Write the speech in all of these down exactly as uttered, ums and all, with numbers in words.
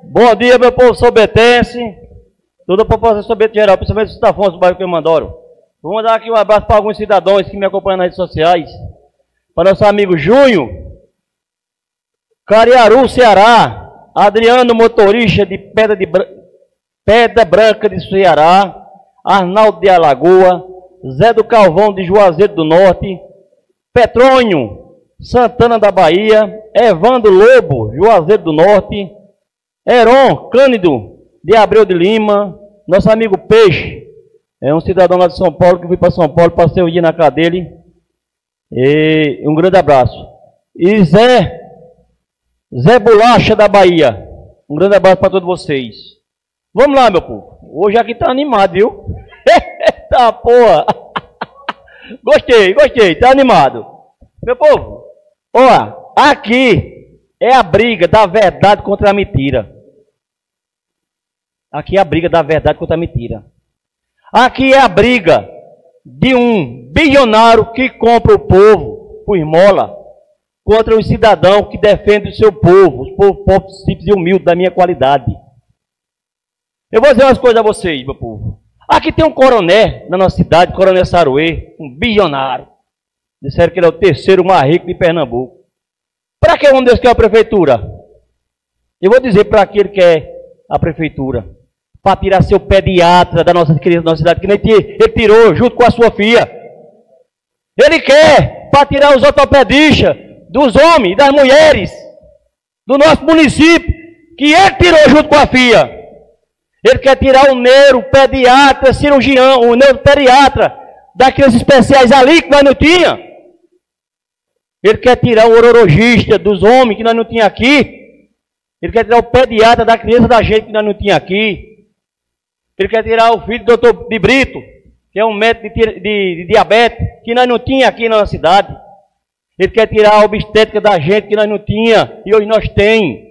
Bom dia, meu povo sobetense. Toda a população sobete geral, principalmente os Afonso do bairro Queimandoro. Vou mandar aqui um abraço para alguns cidadãos que me acompanham nas redes sociais. Para nosso amigo Junho, Cariaru, Ceará. Adriano, motorista de Pedra, de Bra... Pedra Branca de Ceará. Arnaldo de Alagoa. Zé do Calvão de Juazeiro do Norte. Petrônio, Santana da Bahia. Evandro Lobo, Juazeiro do Norte. Heron Cândido de Abreu de Lima. Nosso amigo Peixe, é um cidadão lá de São Paulo, que fui para São Paulo, passei um dia na casa dele. E um grande abraço. E Zé, Zé Bolacha da Bahia. Um grande abraço para todos vocês. Vamos lá, meu povo. Hoje aqui tá animado, viu? Eita porra! Gostei, gostei, tá animado. Meu povo, ó, aqui é a briga da verdade contra a mentira. Aqui é a briga da verdade contra a mentira. Aqui é a briga de um bilionário que compra o povo por esmola contra os cidadãos que defendem o seu povo, os povos pobres, simples e humildes da minha qualidade. Eu vou dizer umas coisas a vocês, meu povo. Aqui tem um coronel na nossa cidade, Coronel Saruê, um bilionário. Disseram que ele é o terceiro mais rico de Pernambuco. Para que o homem desse quer a prefeitura? Eu vou dizer para que ele quer a prefeitura. Para tirar seu pediatra da nossa criança da nossa cidade, que nem ele tirou junto com a sua filha. Ele quer para tirar os ortopedistas dos homens e das mulheres do nosso município, que ele tirou junto com a filha. Ele quer tirar o neuro, pediatra, cirurgião, o neuropediatra daqueles especiais ali que nós não tinha. Ele quer tirar o urologista dos homens que nós não tinha aqui. Ele quer tirar o pediatra da criança da gente que nós não tinha aqui. Ele quer tirar o filho do doutor de Brito, que é um médico de, de, de diabetes, que nós não tinha aqui na nossa cidade. Ele quer tirar a obstétrica da gente que nós não tinha e hoje nós tem.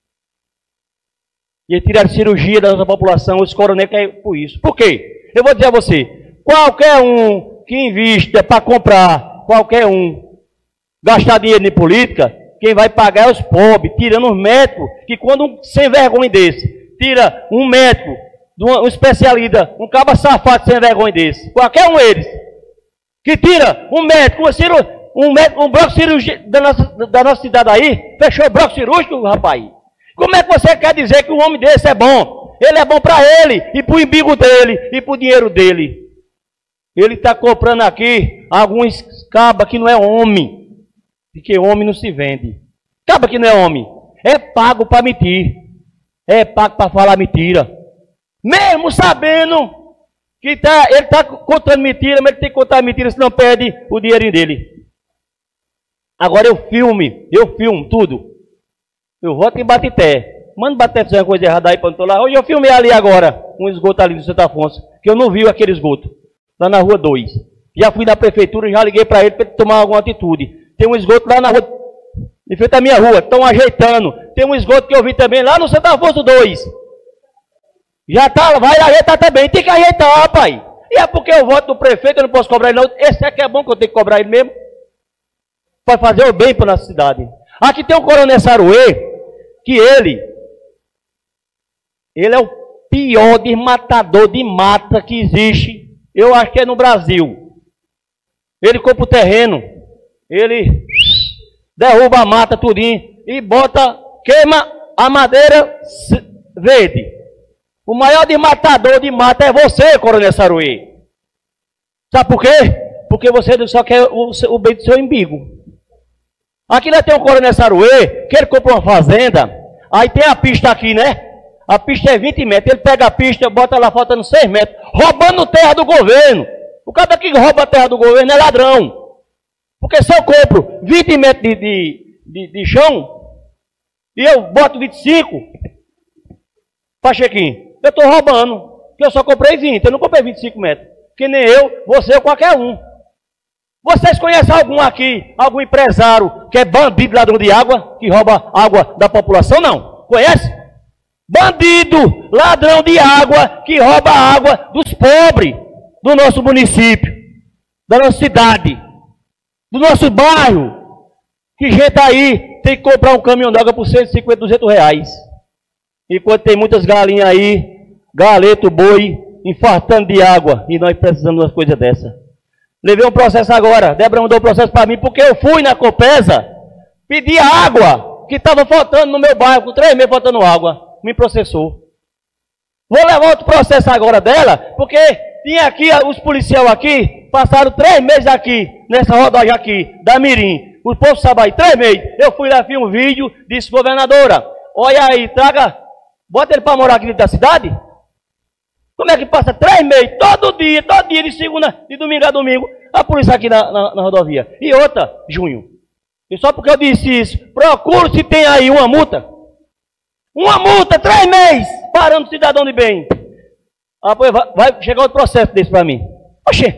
E ele tirar a cirurgia da nossa população, os coronéis querem por isso. Por quê? Eu vou dizer a você, qualquer um que invista para comprar, qualquer um, gastar dinheiro em política, quem vai pagar é os pobres, tirando os médicos, que quando um sem vergonha desse, tira um médico, um especialista, um caba safado sem vergonha desse, qualquer um deles, que tira um médico, um, médico, um bloco cirúrgico da nossa, da nossa cidade aí, fechou o bloco cirúrgico, rapaz. Como é que você quer dizer que um homem desse é bom? Ele é bom para ele, e para o umbigo dele, e para o dinheiro dele. Ele está comprando aqui alguns cabas que não é homem, porque homem não se vende. Caba que não é homem, é pago para mentir, é pago para falar mentira. Mesmo sabendo que tá, ele está contando mentira, mas ele tem que contar mentira, senão perde o dinheirinho dele. Agora eu filme, eu filmo tudo. Eu voto em Batité. Manda Batité fazer uma coisa errada aí para não tô lá. Hoje eu filmei ali agora, um esgoto ali do Santo Afonso, que eu não vi aquele esgoto, lá na rua dois. Já fui na prefeitura, já liguei para ele para ele tomar alguma atitude. Tem um esgoto lá na rua, em frente à minha rua, estão ajeitando. Tem um esgoto que eu vi também lá no Santo Afonso dois. Já tá, vai ajeitar também. Tem que ajeitar, rapaz. E é porque eu voto do prefeito, eu não posso cobrar ele não. Esse é que é bom que eu tenho que cobrar ele mesmo. Para fazer o bem para nossa cidade. Aqui tem o Coronel Saruê, que ele, ele é o pior desmatador de mata que existe, eu acho que é no Brasil. Ele compra o terreno, ele derruba a mata tudinho e bota, queima a madeira verde. O maior desmatador de mata é você, Coronel Saruê. Sabe por quê? Porque você só quer o, o bem do seu umbigo. Aqui nós temos o Coronel Saruê, que ele comprou uma fazenda, aí tem a pista aqui, né? A pista é vinte metros, ele pega a pista, bota lá faltando seis metros, roubando terra do governo. O cara que rouba a terra do governo é ladrão. Porque se eu compro vinte metros de, de, de, de chão, e eu boto vinte e cinco, Pachequinho, eu estou roubando, porque eu só comprei vinte, eu não comprei vinte e cinco metros. Que nem eu, você ou qualquer um. Vocês conhecem algum aqui, algum empresário que é bandido, ladrão de água, que rouba água da população? Não. Conhece? Bandido, ladrão de água, que rouba água dos pobres do nosso município, da nossa cidade, do nosso bairro. Que gente aí tem que comprar um caminhão d'água por cento e cinquenta, duzentos reais. Enquanto tem muitas galinhas aí, galeto, boi, infartando de água, e nós precisamos de uma coisa dessa. Levei um processo agora, Débora mandou um processo para mim, porque eu fui na Copesa, pedi água, que estava faltando no meu bairro, com três meses faltando água, me processou. Vou levar outro processo agora dela, porque tinha aqui, os policiais aqui, passaram três meses aqui, nessa rodagem aqui, da Mirim. O povo sabe aí, três meses. Eu fui lá, fiz um vídeo, disse, governadora, olha aí, traga, bota ele para morar aqui dentro da cidade. Como é que passa três meses, todo dia, todo dia, de segunda, de domingo a domingo, a polícia aqui na, na, na rodovia. E outra, junho. E só porque eu disse isso, procure se tem aí uma multa. Uma multa, três meses, parando cidadão de bem. Ah, pois vai, vai chegar outro processo desse para mim. Oxê.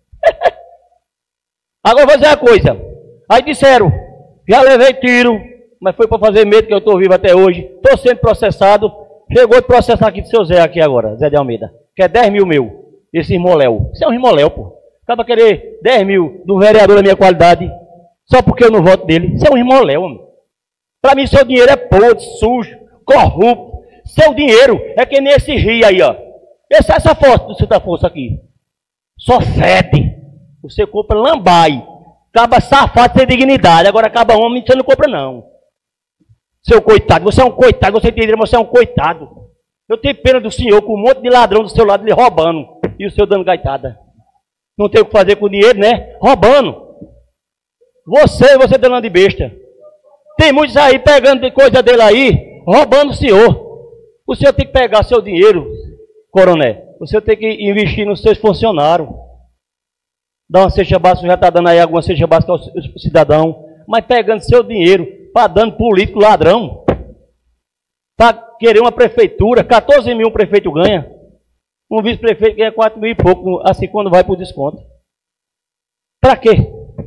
Agora eu vou dizer uma coisa. Aí disseram, já levei tiro, mas foi para fazer medo que eu estou vivo até hoje. Estou sendo processado. Chegou o processo aqui do seu Zé aqui agora, Zé de Almeida. Que é dez mil meu, esse irmoléu. Isso é um irmoléu, pô. Acaba querer dez mil do vereador da minha qualidade, só porque eu não voto dele. Isso é um irmoléu, homem. Para mim, seu dinheiro é podre, sujo, corrupto. Seu dinheiro é que nem esse rio aí, ó. Essa, essa foto do Santa Força aqui. Só fede. Você compra lambai. Acaba safado sem dignidade. Agora acaba homem, você não compra, não. Seu coitado, você é um coitado, você entendeu? Você é um coitado. Eu tenho pena do senhor com um monte de ladrão do seu lado, ele roubando. E o senhor dando gaitada. Não tem o que fazer com o dinheiro, né? Roubando. Você, você dando de besta. Tem muitos aí pegando coisa dele aí, roubando o senhor. O senhor tem que pegar seu dinheiro, coronel. O senhor tem que investir nos seus funcionários. Dá uma cesta básica, já está dando aí alguma cesta básica ao cidadão. Mas pegando seu dinheiro, para dando político ladrão. Para querer uma prefeitura, quatorze mil um prefeito ganha. Um vice-prefeito ganha quatro mil e pouco, assim quando vai para o desconto. Para quê?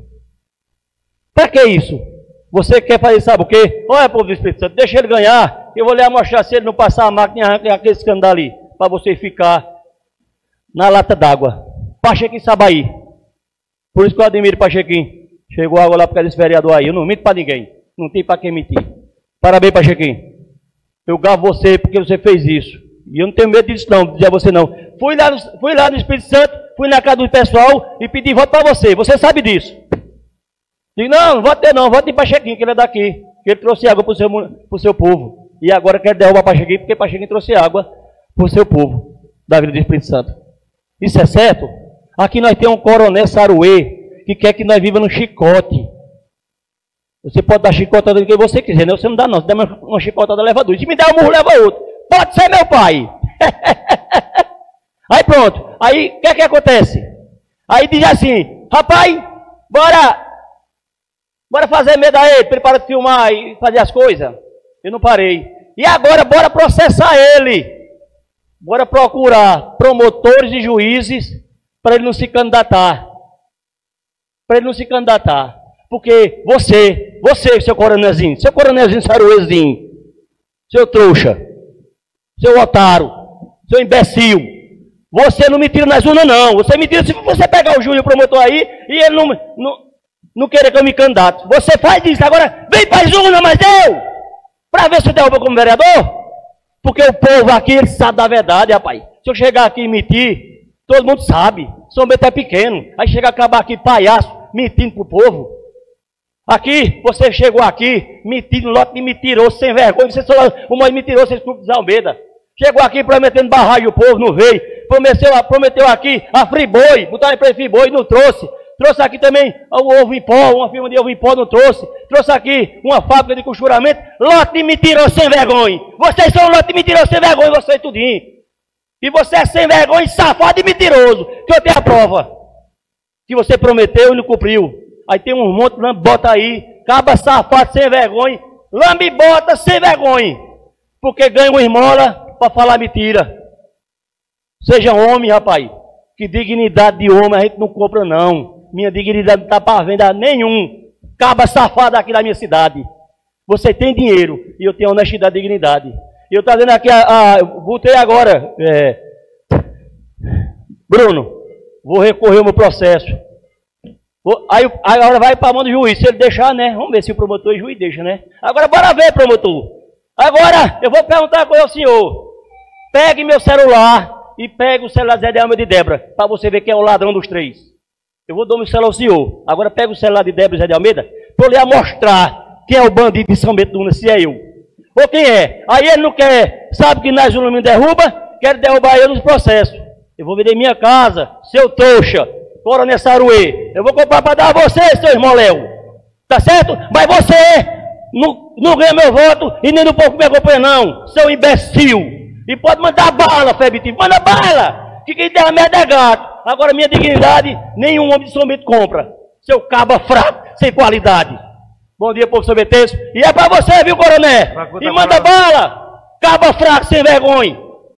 Para que isso? Você quer fazer, sabe o quê? Olha, povo do Espírito Santo, deixa ele ganhar. Eu vou lhe mostrar se ele não passar a máquina e arranca aquele escândalo ali. Para você ficar na lata d'água. Pachequinho Sabaí. Por isso que eu admiro Pachequinho. Chegou água lá por causa desse vereador aí. Eu não minto para ninguém. Não tem para quem mentir. Parabéns, Pachequinho. Eu gavo você porque você fez isso. E eu não tenho medo disso não, de dizer a você não. Fui lá, no, fui lá no Espírito Santo, fui na casa do pessoal e pedi voto para você. Você sabe disso. Digo, não, não voto ter não, voto em Pachequinho, que ele é daqui. Que ele trouxe água para o seu, pro seu povo. E agora quer derrubar Pachequinho porque Pachequinho trouxe água para o seu povo, da Vila do Espírito Santo. Isso é certo? Aqui nós temos um coronel Saruê, que quer que nós vivamos no chicote. Você pode dar chicotada do que você quiser, né? Você não dá não, você dá uma, uma chicotada, leva dois. Se me der um murro, leva outro. Pode ser meu pai. Aí pronto. Aí, o que é que acontece? Aí diz assim, rapaz, bora, bora fazer medo a ele, para ele parar de filmar e fazer as coisas. Eu não parei. E agora, bora processar ele. Bora procurar promotores e juízes para ele não se candidatar. Para ele não se candidatar. Porque você, você, seu coronelzinho, seu coronelzinho saruezinho, seu trouxa, seu otário, seu imbecil, você não me tira nas urnas, não. Você me tira se você pegar o Júlio, o promotor aí, e ele não, não, não querer que eu me candidate. Você faz isso. Agora, vem para as urnas, mas eu, para ver se eu derrubo como vereador. Porque o povo aqui, ele sabe da verdade, rapaz. Se eu chegar aqui e mentir, todo mundo sabe. São Bento é pequeno. Aí chega a acabar aqui, palhaço, mentindo pro povo. Aqui, você chegou aqui, mentindo, lote de mentiroso, sem vergonha. Você só o mais mentiroso, vocês clubes de Almeida. Chegou aqui prometendo barragem, o povo não veio. Prometeu, prometeu aqui a Friboi, botaram para Friboi, não trouxe. Trouxe aqui também o ovo em pó, uma firma de ovo em pó, não trouxe. Trouxe aqui uma fábrica de costuramento. Lote de mentiroso, sem vergonha. Vocês são um lote de mentiroso, sem vergonha, vocês tudinho. E você é sem vergonha, safado e mentiroso. Que eu tenho a prova. Que você prometeu e não cumpriu. Aí tem um monte de bota aí, caba safado, sem vergonha, lambe bota, sem vergonha, porque ganha uma esmola para falar mentira. Seja homem, rapaz, que dignidade de homem a gente não compra não. Minha dignidade não está para venda nenhum. Caba safado aqui da minha cidade. Você tem dinheiro e eu tenho honestidade e dignidade. E eu estou dizendo aqui, a, a, botei agora, é, Bruno, vou recorrer ao meu processo. Aí, agora vai para a mão do juiz, se ele deixar, né? Vamos ver se o promotor e o juiz deixa, né? Agora bora ver, promotor. Agora, eu vou perguntar uma coisa ao senhor. Pegue meu celular e pegue o celular Zé de Almeida e de Débora, para você ver quem é o ladrão dos três. Eu vou dar meu celular ao senhor. Agora pega o celular de Débora e Zé de Almeida, para eu lhe mostrar quem é o bandido de São Bento do Una, se é eu. Ou quem é? Aí ele não quer, sabe que nós não me derruba, quer derrubar eu nos processos. Eu vou vender minha casa, seu trouxa, Coronel Saruê. Eu vou comprar para dar a você, seu esmoléu. Tá certo? Mas você não, não ganha meu voto e nem no povo que me acompanha, não, seu imbecil. E pode mandar bala, Febitivo, manda bala. Que quem der a merda é gato. Agora minha dignidade, nenhum homem de São Bento compra. Seu caba fraco, sem qualidade. Bom dia, povo sobetense. E é pra você, viu, coronel? E manda bala, caba fraco, sem vergonha.